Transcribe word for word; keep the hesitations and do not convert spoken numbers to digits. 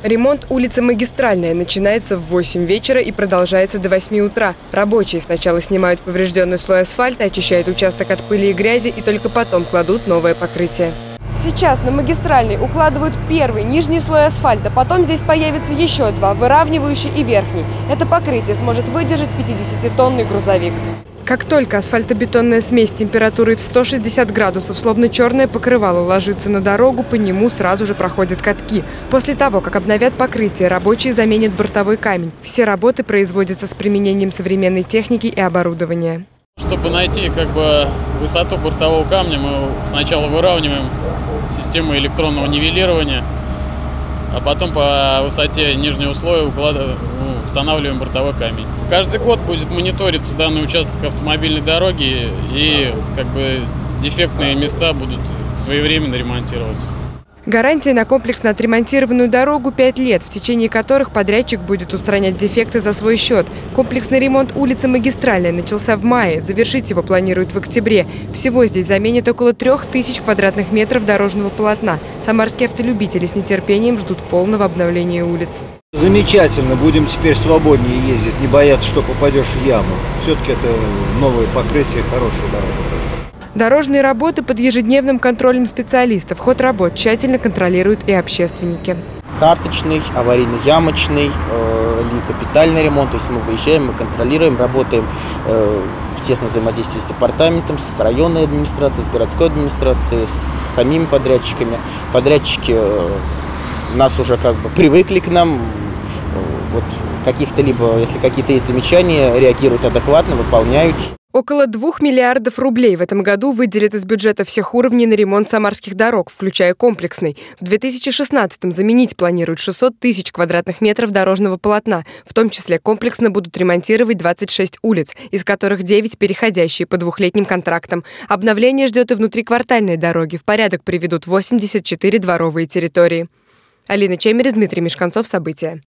Ремонт улицы Магистральная начинается в восемь вечера и продолжается до восьми утра. Рабочие сначала снимают поврежденный слой асфальта, очищают участок от пыли и грязи и только потом кладут новое покрытие. Сейчас на Магистральной укладывают первый нижний слой асфальта, потом здесь появится еще два, выравнивающий и верхний. Это покрытие сможет выдержать пятидесятитонный грузовик. Как только асфальтобетонная смесь температурой в сто шестьдесят градусов, словно черное покрывало, ложится на дорогу, по нему сразу же проходят катки. После того, как обновят покрытие, рабочие заменят бортовой камень. Все работы производятся с применением современной техники и оборудования. Чтобы найти как бы высоту бортового камня, мы сначала выравниваем систему электронного нивелирования, а потом по высоте нижнего слоя укладываем, устанавливаем бортовой камень. Каждый год будет мониториться данный участок автомобильной дороги, и как бы дефектные места будут своевременно ремонтироваться. Гарантия на комплексно отремонтированную дорогу пять лет, в течение которых подрядчик будет устранять дефекты за свой счет. Комплексный ремонт улицы Магистральной начался в мае, завершить его планируют в октябре. Всего здесь заменят около трех тысяч квадратных метров дорожного полотна. Самарские автолюбители с нетерпением ждут полного обновления улиц. Замечательно, будем теперь свободнее ездить, не бояться, что попадешь в яму. Все-таки это новое покрытие, хорошая дорога. Дорожные работы под ежедневным контролем специалистов. Ход работ тщательно контролируют и общественники. Карточный, аварийно-ямочный, э, или капитальный ремонт. То есть мы выезжаем, мы контролируем, работаем э, в тесном взаимодействии с департаментом, с районной администрацией, с городской администрацией, с самими подрядчиками. Подрядчики э, нас уже как бы привыкли к нам. Вот каких-то либо, если какие-то есть замечания, реагируют адекватно, выполняют. Около двух миллиардов рублей в этом году выделят из бюджета всех уровней на ремонт самарских дорог, включая комплексный. В две тысячи шестнадцатом заменить планируют шестьсот тысяч квадратных метров дорожного полотна. В том числе комплексно будут ремонтировать двадцать шесть улиц, из которых девять переходящие по двухлетним контрактам. Обновление ждет и внутриквартальные дороги. В порядок приведут восемьдесят четыре дворовые территории. Алина Чемерис, Дмитрий Мешканцов. События.